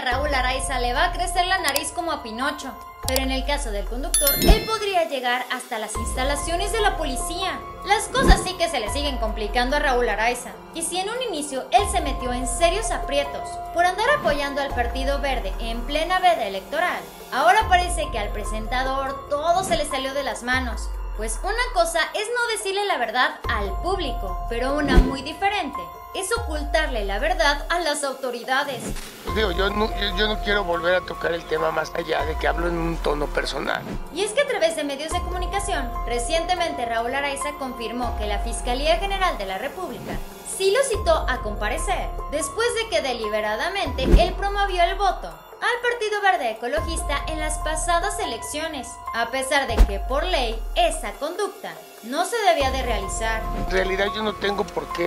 a Raúl Araiza le va a crecer la nariz como a Pinocho. Pero en el caso del conductor, él podría llegar hasta las instalaciones de la policía. Las cosas sí que se le siguen complicando a Raúl Araiza. Y si en un inicio él se metió en serios aprietos por andar apoyando al Partido Verde en plena veda electoral, ahora parece que al presentador todo se le salió de las manos. Pues una cosa es no decirle la verdad al público, pero una muy diferente es ocultarle la verdad a las autoridades. Pues digo, yo no quiero volver a tocar el tema más allá de que hablo en un tono personal. Y es que a través de medios de comunicación, recientemente Raúl Araiza confirmó que la Fiscalía General de la República sí lo citó a comparecer, después de que deliberadamente él promovió el voto al Partido Verde Ecologista en las pasadas elecciones, a pesar de que por ley esa conducta no se debía de realizar. En realidad yo no tengo por qué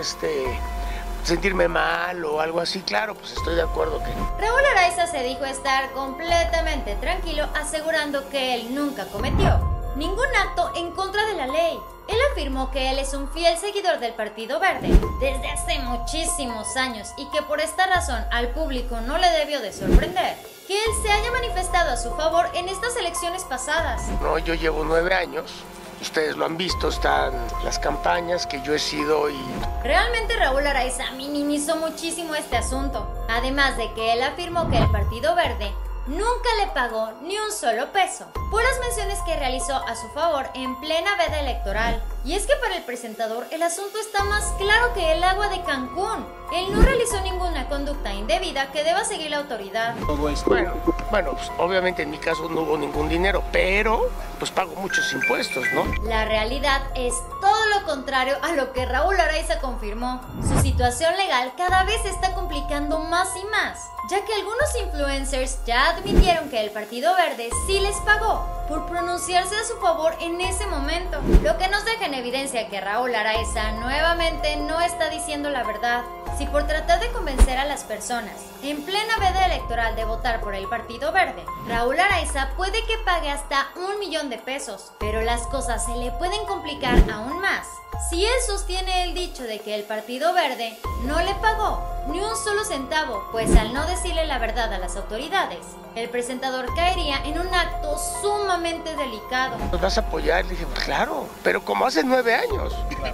sentirme mal o algo así, claro, pues estoy de acuerdo que... Raúl Araiza se dijo estar completamente tranquilo, asegurando que él nunca cometió ningún acto en contra de la ley. Él afirmó que él es un fiel seguidor del Partido Verde desde hace muchísimos años y que por esta razón al público no le debió de sorprender que él se haya manifestado a su favor en estas elecciones pasadas. No, yo llevo 9 años. Ustedes lo han visto, están las campañas que yo he sido y... Realmente Raúl Araiza minimizó muchísimo este asunto, además de que él afirmó que el Partido Verde nunca le pagó ni un solo peso por las menciones que realizó a su favor en plena veda electoral. Y es que para el presentador el asunto está más claro que el agua de Cancún. Él no realizó ninguna conducta indebida que deba seguir la autoridad. Bueno, pues obviamente en mi caso no hubo ningún dinero, pero pues pago muchos impuestos, ¿no? La realidad es todo lo contrario a lo que Raúl Araiza confirmó. Su situación legal cada vez se está complicando más y más, ya que algunos influencers ya admitieron que el Partido Verde sí les pagó por pronunciarse a su favor en ese momento, lo que nos deja en evidencia que Raúl Araiza nuevamente no está diciendo la verdad. Si por tratar de convencer a las personas en plena veda electoral de votar por el Partido Verde, Raúl Araiza puede que pague hasta 1 millón de pesos, pero las cosas se le pueden complicar aún más si él sostiene el dicho de que el Partido Verde no le pagó ni un solo centavo, pues al no decirle la verdad a las autoridades, el presentador caería en un acto sumamente delicado. ¿Nos vas a apoyar? Le dije, pues claro, pero como hace 9 años.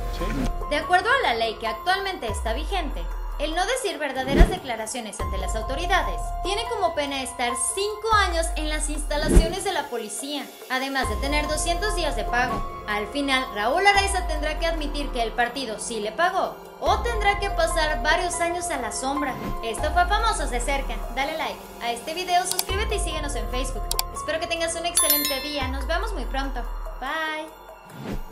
De acuerdo a la ley que actualmente está vigente, el no decir verdaderas declaraciones ante las autoridades tiene como pena estar 5 años en las instalaciones de la policía, además de tener 200 días de pago. Al final, Raúl Araiza tendrá que admitir que el partido sí le pagó, o tendrá que pasar varios años a la sombra. Esto fue Famosos de Cerca. Dale like a este video, suscríbete y síguenos en Facebook. Espero que tengas un excelente día. Nos vemos muy pronto. Bye.